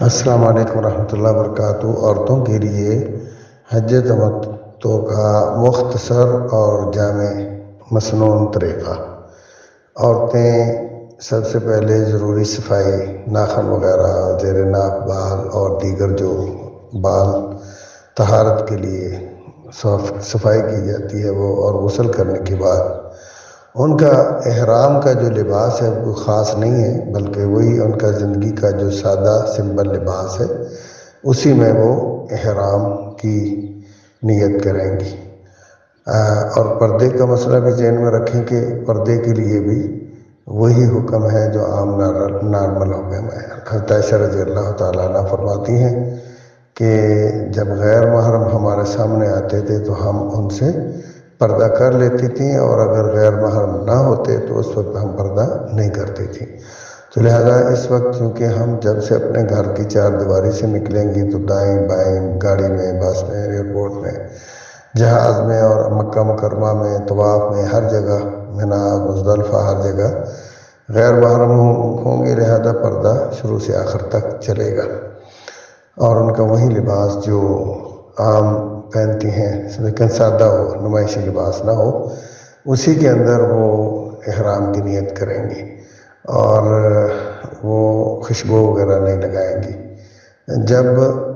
السلام علیکم ورحمۃ اللہ وبرکاتہ۔ عورتوں کے لیے حج تمتع کا مختصر اور جامع مسنون طریقہ۔ عورتیں سب سے پہلے ضروری صفائی، ناخن وغیرہ، زیر ناف بال اور دیگر جو بال طہارت کے لیے صفائی کی جاتی ہے وہ، اور غسل کرنے کے بعد ان کا احرام کا جو لباس ہے وہ خاص نہیں ہے، بلکہ وہی ان کا زندگی کا جو سادہ سمپل لباس ہے، اسی میں وہ احرام کی نیت کریں گی۔ اور پردے کا مسئلہ بھی ذہن میں رکھیں کہ پردے کے لیے بھی وہی حکم ہے جو عام نارمل حکم ہے۔ حضرت عائشہ رضی اللہ تعالیٰ عنہ فرماتی ہیں کہ جب غیر محرم ہمارے سامنے آتے تھے تو ہم ان سے پردہ کر لیتی تھیں، اور اگر غیر محرم نہ ہوتے تو اس وقت ہم پردہ نہیں کرتی تھیں۔ تو لہذا اس وقت چونکہ ہم جب سے اپنے گھر کی چار دیواری سے نکلیں گی تو دائیں بائیں، گاڑی میں، بس میں، ایئرپورٹ میں، جہاز میں اور مکہ مکرمہ میں، طواف میں، ہر جگہ، منا، مزدلفہ، ہر جگہ غیر محرم ہوں گے، لہذا پردہ شروع سے آخر تک چلے گا، اور ان کا وہی لباس جو عام پہنتی ہیں لیکن سادہ ہو، نمائشی لباس نہ ہو، اسی کے اندر وہ احرام کی نیت کریں گی، اور وہ خوشبو وغیرہ نہیں لگائیں گی۔ جب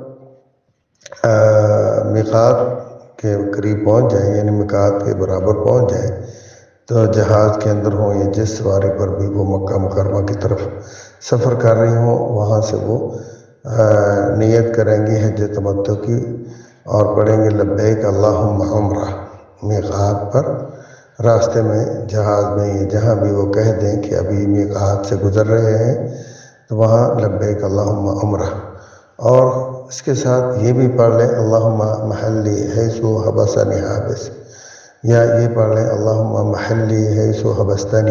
میقات کے قریب پہنچ جائیں، یعنی میقات کے برابر پہنچ جائیں، تو جہاز کے اندر ہوں یا جس سواری پر بھی وہ مکہ مکرمہ کی طرف سفر کر رہی ہوں، وہاں سے وہ نیت کریں گی حج تمتع کی، اور پڑھیں گے لبیک اللہم عمرہ۔ میقات پر راستے میں، جہاز میں، یا جہاں بھی وہ کہہ دیں کہ ابھی میقات سے گزر رہے ہیں تو وہاں لبیک اللہم عمرہ، اور اس کے ساتھ یہ بھی پڑھ لیں اللہم محلی حیث حبسنی حابس، یا یہ پڑھ لیں اللہم محلی حیث حبستنی۔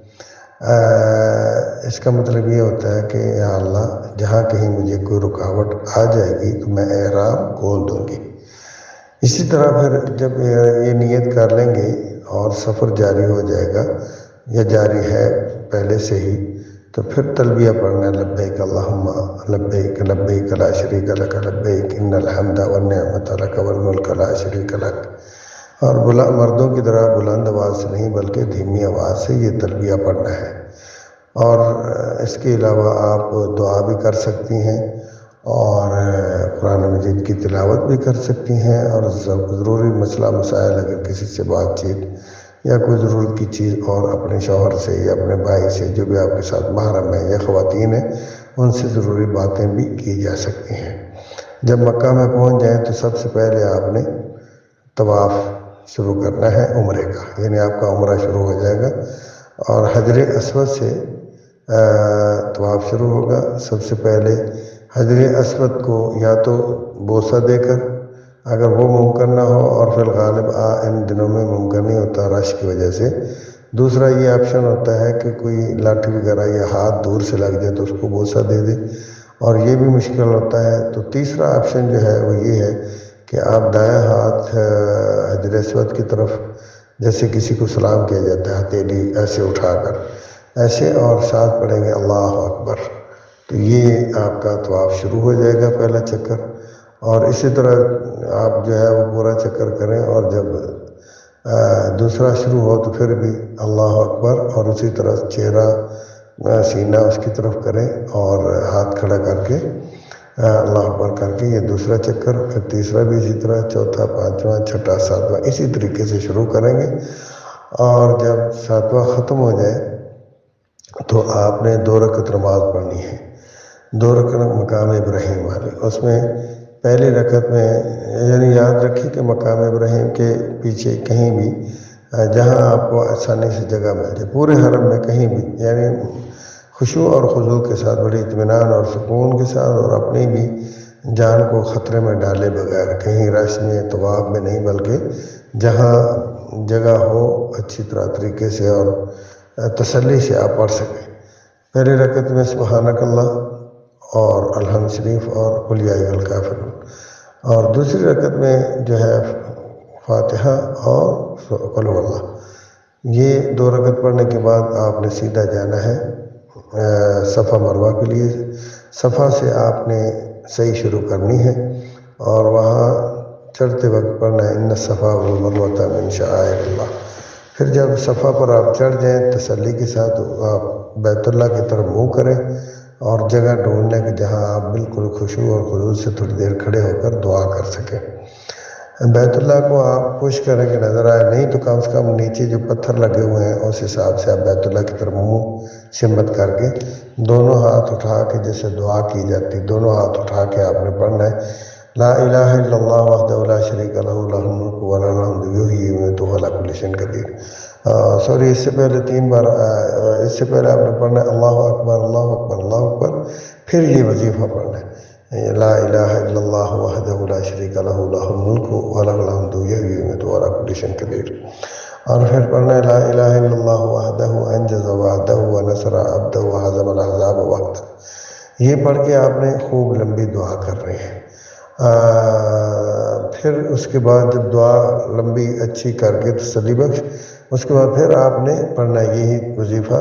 اس کا مطلب یہ ہوتا ہے کہ یا اللہ، جہاں کہیں مجھے کوئی رکاوٹ آ جائے گی تو میں احرام کھول دوں گی۔ اسی طرح پھر جب یہ نیت کر لیں گے اور سفر جاری ہو جائے گا یا جاری ہے پہلے سے ہی، تو پھر تلبیہ پڑھنا ہے لبیک اللہم لبیک لبیک لا شریک لک لبیک ان الحمد والنعمت لک والملک لا شریک لک، اور مردوں کی طرح بلند آواز سے نہیں بلکہ دھیمی آواز سے یہ تلبیہ پڑھنا ہے۔ اور اس کے علاوہ آپ دعا بھی کر سکتی ہیں، اور قرآن مجید کی تلاوت بھی کر سکتی ہیں، اور ضروری مسئلہ مسائل اگر کسی سے بات چیت یا کوئی ضرورت کی چیز اور اپنے شوہر سے یا اپنے بھائی سے جو بھی آپ کے ساتھ محرم ہے یا خواتین ہیں، ان سے ضروری باتیں بھی کی جا سکتی ہیں۔ جب مکہ میں پہنچ جائیں تو سب سے پہلے آپ نے طواف شروع کرنا ہے عمرے کا، یعنی آپ کا عمرہ شروع ہو جائے گا، اور حجر اسود سے طواف شروع ہوگا۔ سب سے پہلے حجر اسود کو یا تو بوسہ دے کر، اگر وہ ممکن نہ ہو، اور فی الغالب ان دنوں میں ممکن نہیں ہوتا رش کی وجہ سے، دوسرا یہ آپشن ہوتا ہے کہ کوئی لاٹھی وغیرہ یا ہاتھ دور سے لگ جائے تو اس کو بوسہ دے دے، اور یہ بھی مشکل ہوتا ہے۔ تو تیسرا آپشن جو ہے وہ یہ ہے کہ آپ دائیں ہاتھ حجر اسود کی طرف، جیسے کسی کو سلام کیا جاتا ہے ہتھیلی ایسے اٹھا کر، ایسے، اور ساتھ پڑھیں گے اللہ اکبر، تو یہ آپ کا طواف شروع ہو جائے گا، پہلا چکر۔ اور اسی طرح آپ جو ہے وہ پورا چکر کریں، اور جب دوسرا شروع ہو تو پھر بھی اللہ اکبر، اور اسی طرح چہرہ سینہ اس کی طرف کریں، اور ہاتھ کھڑا کر کے اللہ اکبر کر کے یہ دوسرا چکر، پھر تیسرا بھی اسی طرح، چوتھا، پانچواں، چھٹا، ساتواں، اسی طریقے سے شروع کریں گے۔ اور جب ساتواں ختم ہو جائے تو آپ نے 2 رکعت نماز پڑھنی ہے، 2 رکعت مقام ابراہیم والی۔ اس میں پہلی رکعت میں، یعنی یاد رکھیں کہ مقام ابراہیم کے پیچھے کہیں بھی جہاں آپ کو آسانی سے جگہ مل جائے، پورے حرم میں کہیں بھی، یعنی خشوع اور خضوع کے ساتھ، بڑی اطمینان اور سکون کے ساتھ، اور اپنی بھی جان کو خطرے میں ڈالے بغیر، کہیں رش میں، طواف میں نہیں، بلکہ جہاں جگہ ہو اچھی طریقے سے اور تسلی سے آپ پڑھ سکیں۔ پہلی رکعت میں سبحانک اللہ اور الحمد شریف اور قل یا ایھا الکافرون، اور دوسری رکعت میں جو ہے فاتحہ اور قل هو اللہ۔ یہ 2 رکعت پڑھنے کے بعد آپ نے سیدھا جانا ہے صفا مروہ کے لیے۔ صفا سے آپ نے صحیح شروع کرنی ہے اور وہاں چڑھتے وقت پڑھنا ہے ان الصفا والمروۃ من شعائر اللہ۔ پھر جب صفا پر آپ چڑھ جائیں تسلی کے ساتھ آپ بیت اللہ کی طرف منہ کریں اور جگہ ڈھونڈ لیں کہ جہاں آپ بالکل خشوع اور خضوع سے تھوڑی دیر کھڑے ہو کر دعا کر سکیں۔ بیت اللہ کو آپ پش کریں کہ نظر آئے، نہیں تو کم سے کم نیچے جو پتھر لگے ہوئے ہیں اس حساب سے آپ بیت اللہ کی طرف منہ سمت کر کے دونوں ہاتھ اٹھا کے جیسے دعا کی جاتی دونوں ہاتھ اٹھا کے آپ نے پڑھنا ہے لا الہ الا اللہ وحدہ لا شریک لہ لہ الملک و لہ الحمد یحیی و یمیت وہو علی کل شیء قدیر۔ سوری، اس سے پہلے 3 بار اس سے پہلے آپ نے پڑھنا ہے اللہ اکبر اللہ اکبر اللہ اکبر، پھر یہ وظیفہ پڑھنا ہے لا الہ الا اللہ وحدہ لا شریک لہ لہ الملک و لہ الحمد یحیی و یمیت وہو علی کل شیء قدیر، اور پھر پڑھنا ہے لا الہ الا اللہ وحدہ انجز وعدہ ونصر عبدہ وہزم الاحزاب وحدہ۔ یہ پڑھ کے آپ نے خوب لمبی دعا کر رہی ہے۔ پھر اس کے بعد جب دعا لمبی اچھی کر کے تسلی بخش، اس کے بعد پھر آپ نے پڑھنا یہی وظیفہ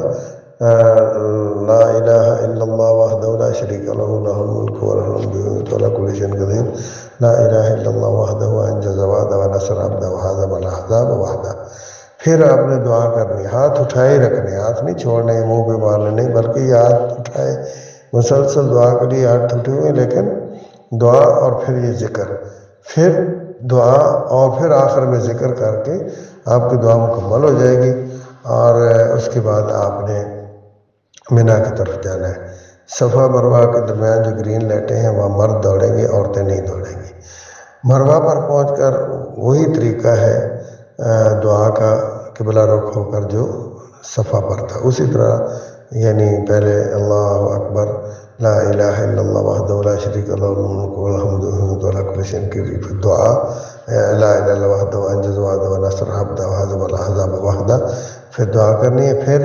لا الہ الا اللہ وحدہ لا شریک لہ لہ الملک و لہ الحمد یحیی علی کل شیء قدیر لا الہ الا اللہ وحدہ انجز وعدہ ونصر عبدہ وہزم الاحزاب وحدہ۔ پھر آپ نے دعا کرنی، ہاتھ اٹھائے رکھنے، ہاتھ نہیں چھوڑنے منہ پہ مارنے نہیں، بلکہ یہ ہاتھ اٹھائے مسلسل دعا کے لیے ہاتھ اٹھے ہوئے، لیکن دعا اور پھر یہ ذکر، پھر دعا اور پھر آخر میں ذکر کر کے آپ کی دعا مکمل ہو جائے گی، اور اس کے بعد آپ نے منا کی طرف جانا ہے۔ صفا مروہ کے درمیان جو گرین لائٹیں ہیں وہاں مرد دوڑیں گے، عورتیں نہیں دوڑیں گی۔ مروہ پر پہنچ کر وہی طریقہ ہے دعا کا قبلہ رخ ہو کر جو صفا پر تھا، اسی طرح یعنی پہلے اللہ اکبر لا الہ الا اللہ وحدہ لا شریک لہ لہ الملک و لہ الحمد یحیی علی کل شیء قدیر، پھر دعا لا الہ الا اللہ وحدہ انجز وعدہ ونصر عبدہ وہزم الاحزاب وحدہ، پھر دعا کرنی ہے، پھر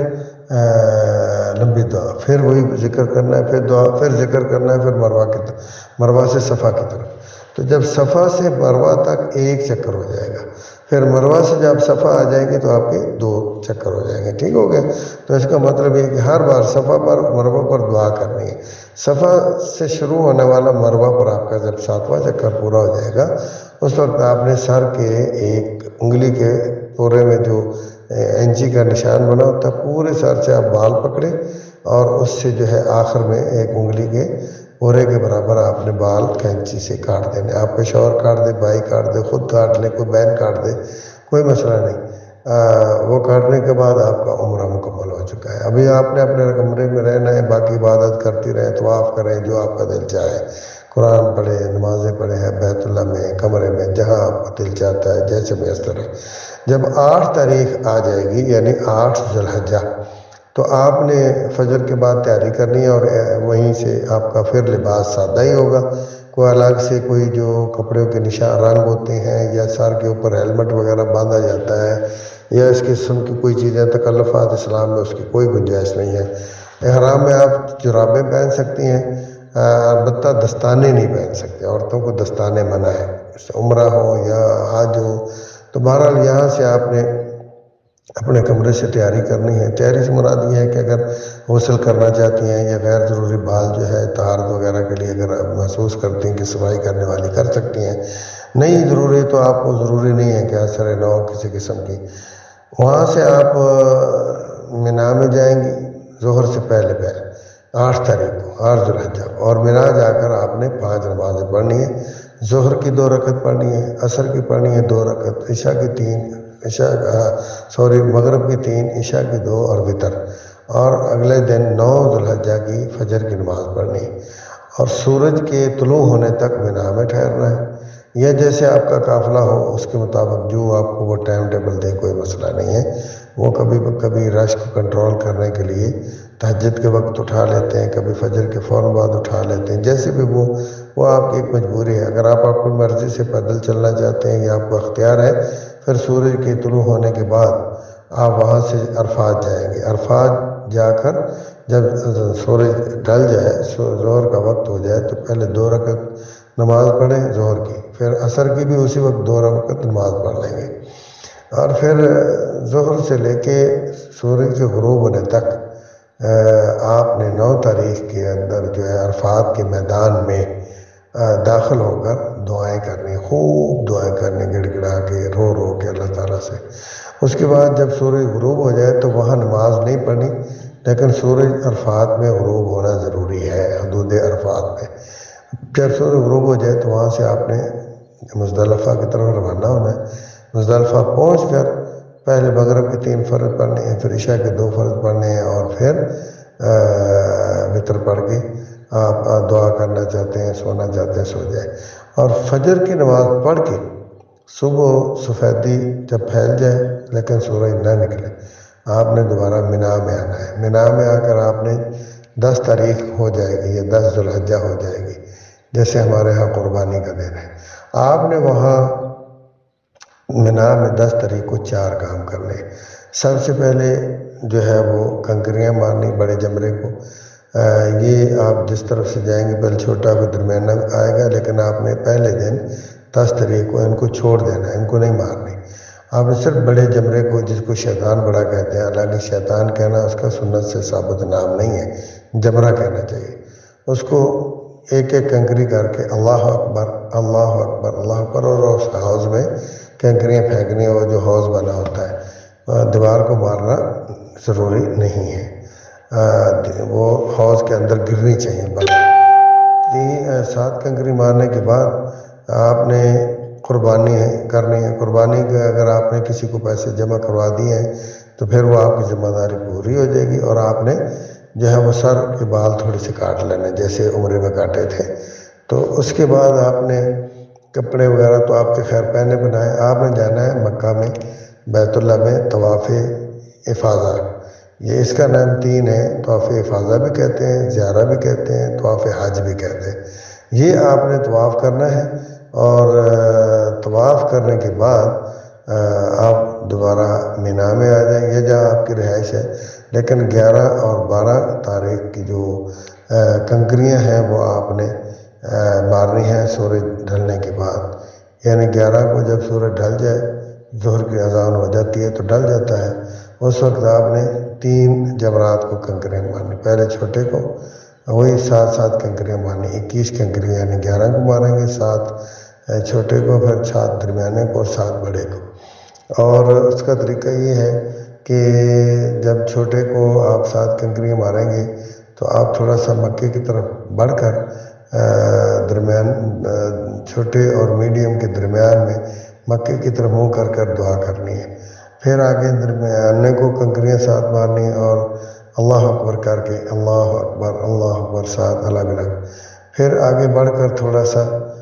لمبی دعا، پھر وہی ذکر کرنا ہے، پھر دعا، پھر ذکر کرنا ہے، پھر مروہ سے صفا کی طرف۔ تو جب صفا سے مروہ تک ایک چکر ہو جائے گا، پھر مروہ سے جب صفا آ جائے گی تو آپ کے 2 چکر ہو جائیں گے، ٹھیک ہو گیا؟ تو اس کا مطلب یہ کہ ہر بار صفا پر مروہ پر دعا کرنی ہے۔ صفا سے شروع ہونے والا مروہ پر آپ کا جب 7واں چکر پورا ہو جائے گا، اس وقت آپ نے سر کے ایک انگلی کے پورے میں جو انچی کا نشان بنا ہوتا ہے، پورے سر سے آپ بال پکڑیں اور اس سے جو ہے آخر میں ایک انگلی کے پورے کے برابر آپ نے بال کینچی سے کاٹ دینے۔ آپ کا شوہر کاٹ دے، بھائی کاٹ دے، خود کاٹ لے، کوئی بہن کاٹ دے، کوئی مسئلہ نہیں۔ وہ کاٹنے کے بعد آپ کا عمرہ مکمل ہو چکا ہے۔ ابھی آپ نے اپنے کمرے میں رہنا ہے، باقی عبادت کرتی رہیں، طواف کریں، جو آپ کا دل چاہے، قرآن پڑھیں، نمازیں پڑھیں، بیت اللہ میں، کمرے میں، جہاں آپ کا دل چاہتا ہے، جیسے میسر ہے۔ جب 8 تاریخ آ جائے گی یعنی 8 ذی الحجہ، تو آپ نے فجر کے بعد تیاری کرنی ہے، اور وہیں سے آپ کا پھر لباس سادہ ہی ہوگا، کوئی الگ سے کوئی جو کپڑوں کے نشان رنگ ہوتے ہیں یا سر کے اوپر ہیلمٹ وغیرہ باندھا جاتا ہے یا اس قسم کی کوئی چیزیں تکلفات اسلام میں اس کی کوئی گنجائش نہیں ہے۔ احرام میں آپ جرابیں پہن سکتی ہیں، البتہ دستانے نہیں پہن سکتے، عورتوں کو دستانے منع ہے، عمرہ ہو یا حج ہو۔ تو بہرحال یہاں سے آپ نے اپنے کمرے سے تیاری کرنی ہے۔ تیاری سے مراد یہ ہے کہ اگر غسل کرنا چاہتی ہیں یا غیر ضروری بال جو ہے طہارت وغیرہ کے لیے اگر آپ محسوس کرتی ہیں کہ صفائی کرنے والی کر سکتی ہیں، نہیں ضروری تو آپ کو ضروری نہیں ہے کہ اثر نہ ہو کسی قسم کی۔ وہاں سے آپ منا میں جائیں گی ظہر سے پہلے 8 تاریخ کو، 8 ذی الحجہ، اور منا جا کر آپ نے 5 نمازیں پڑھنی ہیں۔ ظہر کی 2 رکعت پڑھنی ہے، عصر کی پڑھنی ہے 2 رکعت، عشاء کی 3، مغرب کی 3، عشاء کی 2 اور وتر، اور اگلے دن 9 ذی الحجہ کی فجر کی نماز پڑھنی ہے، اور سورج کے طلوع ہونے تک منا میں ٹھہرنا ہے، یا جیسے آپ کا قافلہ ہو اس کے مطابق جو آپ کو وہ ٹائم ٹیبل دے، کوئی مسئلہ نہیں ہے۔ وہ کبھی رش کو کنٹرول کرنے کے لیے تہجد کے وقت اٹھا لیتے ہیں، کبھی فجر کے فوراً بعد اٹھا لیتے ہیں، جیسے بھی وہ آپ کی ایک مجبوری ہے۔ اگر آپ اپنی مرضی سے پیدل چلنا چاہتے ہیں یا آپ کو اختیار ہے، پھر سورج کے طلوع ہونے کے بعد آپ وہاں سے عرفات جائیں گے۔ عرفات جا کر جب سورج ڈھل جائے، ظہر کا وقت ہو جائے، تو پہلے 2 رکعت نماز پڑھیں ظہر کی، پھر عصر کی بھی اسی وقت 2 رکعت نماز پڑھ لیں گے، اور پھر ظہر سے لے کے سورج کے غروب ہونے تک آپ نے 9 تاریخ کے اندر جو ہے عرفات کے میدان میں داخل ہو کر دعائیں کرنی، خوب دعائیں کرنی، گڑ گڑا کے رو رو کے اللہ تعالیٰ سے۔ اس کے بعد جب سورج غروب ہو جائے تو وہاں نماز نہیں پڑھنی، لیکن سورج عرفات میں غروب ہونا ضروری ہے، حدود عرفات میں۔ جب سورج غروب ہو جائے تو وہاں سے آپ نے مزدلفہ کی طرف روانہ ہونا ہے۔ مزدلفہ پہنچ کر پہلے مغرب کے 3 فرض پڑھنے ہیں، پھر عشاء کے 2 فرض پڑھنے ہیں، اور پھر وتر پڑھ کے آپ دعا کرنا چاہتے ہیں، سونا چاہتے ہیں، سو جائے۔ اور فجر کی نماز پڑھ کے صبح سفیدی جب پھیل جائے لیکن سورج نہ نکلے، آپ نے دوبارہ مینا میں آنا ہے۔ مینا میں آ کر آپ نے 10 تاریخ ہو جائے گی یا 10 ذی الحجہ ہو جائے گی، جیسے ہمارے ہاں قربانی کا دن ہے، آپ نے وہاں مینا میں 10 تاریخ کو 4 کام کرنے۔ سب سے پہلے جو ہے وہ کنکریاں مارنی بڑے جمرے کو۔ یہ آپ جس طرف سے جائیں گے پہلے چھوٹا کو درمیانہ آئے گا، لیکن آپ نے پہلے دن 10 تاریخ کو ان کو چھوڑ دینا ہے، ان کو نہیں مارنی۔ آپ نے صرف بڑے جمرے کو، جس کو شیطان بڑا کہتے ہیں، حالانکہ شیطان کہنا اس کا سنت سے ثابت نام نہیں ہے، جمرہ کہنا چاہیے۔ اس کو ایک ایک کنکری کر کے اللہ اکبر اللہ اکبر اللہ اکبر، اور اس حوض میں کنکریاں پھینکنی، اور جو حوض بنا ہوتا ہے دیوار کو مارنا ضروری نہیں ہے، وہ حوض کے اندر گرنی چاہیے بس۔ 7 کنکری مارنے کے بعد آپ نے قربانی کرنی ہے۔ قربانی کے اگر آپ نے کسی کو پیسے جمع کروا دیے ہیں تو پھر وہ آپ کی ذمہ داری پوری ہو جائے گی، اور آپ نے جو ہے وہ سر کے بال تھوڑے سے کاٹ لینے جیسے عمرے میں کاٹے تھے۔ تو اس کے بعد آپ نے کپڑے وغیرہ تو آپ کے خیر پہنے بنائے، آپ نے جانا ہے مکہ میں بیت اللہ میں طواف افاضہ۔ یہ اس کا نام 3 ہے، طواف افاضہ بھی کہتے ہیں، زیارہ بھی کہتے ہیں، طواف حج بھی کہتے ہیں۔ یہ آپ نے طواف کرنا ہے، اور طواف کرنے کے بعد آپ دوبارہ مینا میں آ جائیں، یہ جہاں آپ کی رہائش ہے۔ لیکن 11 اور 12 تاریخ کی جو کنکریاں ہیں وہ آپ نے مارنی ہیں سورج ڈھلنے کے بعد، یعنی 11 کو جب سورج ڈھل جائے، ظہر کی اذان ہو جاتی ہے تو ڈھل جاتا ہے، اس وقت آپ نے 3 جمرات کو کنکریاں مارنی۔ پہلے چھوٹے کو وہی 7 کنکریاں مارنی، 21 کنکریاں، یعنی 11 کو ماریں گے، 7 چھوٹے کو، پھر 7 درمیانے کو، اور 7 بڑے کو۔ اور اس کا طریقہ یہ ہے کہ جب چھوٹے کو آپ 7 کنکریاں ماریں گے تو آپ تھوڑا سا مکے کی طرف بڑھ کر درمیان چھوٹے اور میڈیم کے درمیان میں مکے کی طرف منہ کر کر دعا کرنی ہے۔ پھر آگے درمیانے کو کنکریاں 7 مارنی ہے، اور اللہ اکبر کر کے اللہ اکبر 7 الگ الگ۔ پھر آگے بڑھ کر تھوڑا سا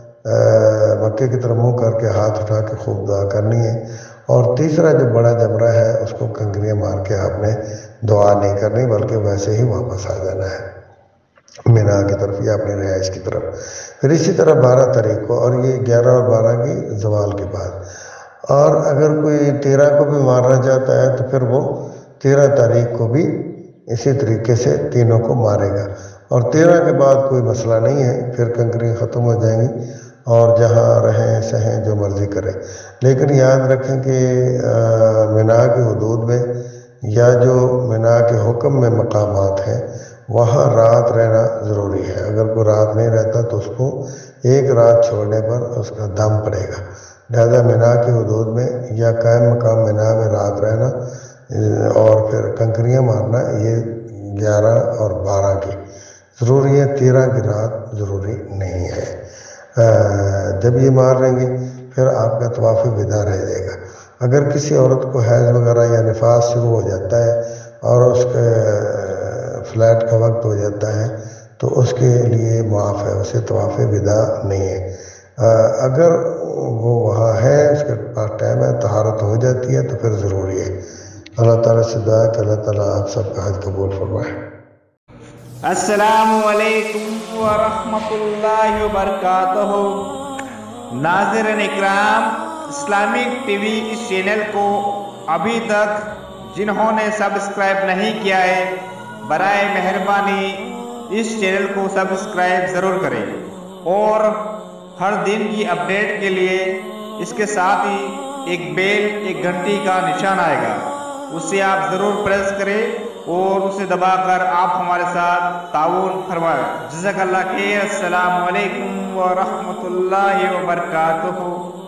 مکے کی طرف منہ کر کے ہاتھ اٹھا کے خوب دعا کرنی ہے، اور تیسرا جو بڑا جمرہ ہے اس کو کنکریاں مار کے آپ نے دعا نہیں کرنی، بلکہ ویسے ہی واپس آ جانا ہے مینا کی طرف یا اپنی رہائش کی طرف۔ پھر اسی طرح 12 تاریخ کو، اور یہ 11 اور 12 کی زوال کے بعد۔ اور اگر کوئی 13 کو بھی مارنا چاہتا ہے تو پھر وہ 13 تاریخ کو بھی اسی طریقے سے تینوں کو مارے گا، اور 13 کے بعد کوئی مسئلہ نہیں ہے، پھر کنکریاں ختم ہو جائیں گی، اور جہاں رہیں سہیں جو مرضی کریں۔ لیکن یاد رکھیں کہ مینا کی حدود میں یا جو مینا کے حکم میں مقامات ہیں وہاں رات رہنا ضروری ہے۔ اگر کوئی رات نہیں رہتا تو اس کو ایک رات چھوڑنے پر اس کا دم پڑے گا، لہذا مینا کی حدود میں یا قائم مقام مینا میں رات رہنا اور پھر کنکریاں مارنا، یہ 11 اور 12 کی ضروری ہے، 13 کی رات ضروری نہیں ہے۔ جب یہ مار لیں گے پھر آپ کا طواف وداع رہ جائے گا۔ اگر کسی عورت کو حیض وغیرہ یا نفاس شروع ہو جاتا ہے اور اس کے فلیٹ کا وقت ہو جاتا ہے تو اس کے لیے معاف ہے، اسے طواف وداع نہیں ہے۔ اگر وہ وہاں ہے، اس کے پاس ٹائم ہے، طہارت ہو جاتی ہے تو پھر ضروری ہے۔ اللہ تعالیٰ سے دعا ہے کہ اللہ تعالیٰ آپ سب کا حج قبول فرمائے۔ السلام علیکم ورحمۃ اللہ وبرکاتہ۔ ناظرین اکرام، اسلامک ٹی وی اس چینل کو ابھی تک جنہوں نے سبسکرائب نہیں کیا ہے، برائے مہربانی اس چینل کو سبسکرائب ضرور کریں، اور ہر دن کی اپڈیٹ کے لیے اس کے ساتھ ہی ایک بیل، ایک گھنٹی کا نشان آئے گا، اسے آپ ضرور پریس کریں اور اسے دبا کر آپ ہمارے ساتھ تعاون فرمائیں۔ جزاک اللہ خیر۔ السلام علیکم ورحمۃ اللہ وبرکاتہ۔